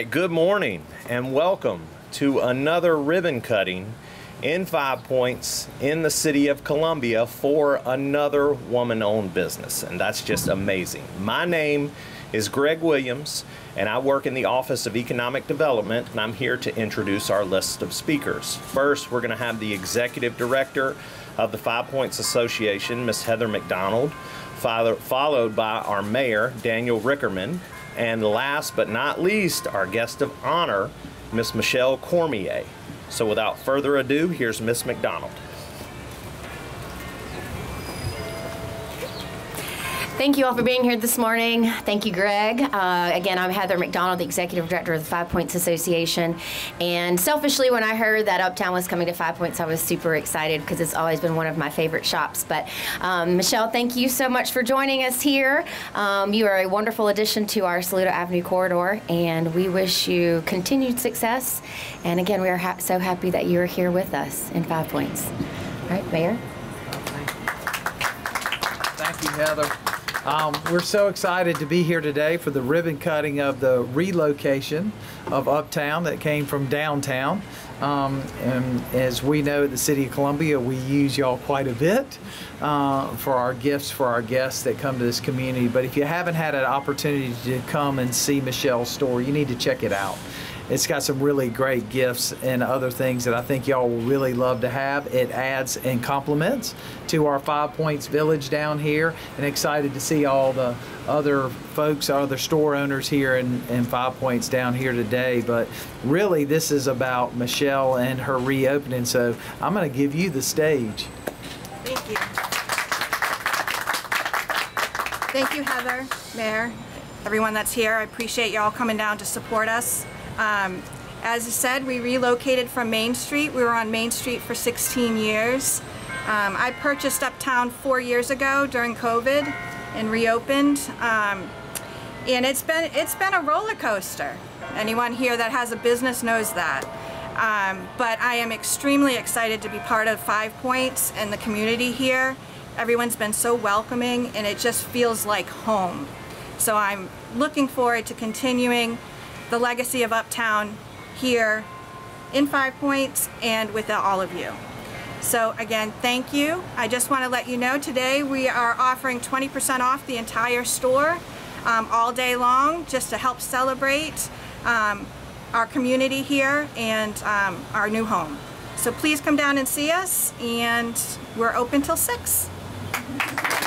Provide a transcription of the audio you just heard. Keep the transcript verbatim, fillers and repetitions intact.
Good morning and welcome to another ribbon cutting in Five Points in the city of Columbia for another woman-owned business, and that's just amazing. My name is Greg Williams and I work in the Office of Economic Development, and I'm here to introduce our list of speakers. First, we're going to have the Executive Director of the Five Points Association, Miss Heather McDonald, followed by our Mayor, Daniel Rickerman, and last but not least, our guest of honor, Miss Michelle Cormier. So without further ado, here's Miss McDonald. Thank you all for being here this morning. Thank you, Greg. Uh, again, I'm Heather McDonald, the Executive Director of the Five Points Association. And selfishly, when I heard that Uptown was coming to Five Points, I was super excited because it's always been one of my favorite shops. But um, Michelle, thank you so much for joining us here. Um, you are a wonderful addition to our Saluda Avenue corridor, and we wish you continued success. And again, we are ha so happy that you're here with us in Five Points. All right, Mayor. Thank you, Heather. Um, we're so excited to be here today for the ribbon cutting of the relocation of Uptown that came from downtown. Um, and as we know, the City of Columbia, we use y'all quite a bit uh, for our gifts for our guests that come to this community. But if you haven't had an opportunity to come and see Michelle's store, you need to check it out. It's got some really great gifts and other things that I think y'all will really love to have. It adds and complements to our Five Points Village down here, and excited to see all the other folks, other store owners here in, in Five Points down here today. But really, this is about Michelle and her reopening, so I'm going to give you the stage. Thank you. Thank you, Heather, Mayor, everyone that's here. I appreciate y'all coming down to support us. Um, as I said, we relocated from Main Street. We were on Main Street for sixteen years. Um, I purchased Uptown four years ago during COVID and reopened. Um, and it's been, it's been a roller coaster. Anyone here that has a business knows that. Um, but I am extremely excited to be part of Five Points and the community here. Everyone's been so welcoming, and it just feels like home. So I'm looking forward to continuing the legacy of Uptown here in Five Points and with all of you. So again, thank you. I just want to let you know today we are offering twenty percent off the entire store um, all day long, just to help celebrate um, our community here and um, our new home. So please come down and see us, and we're open till six.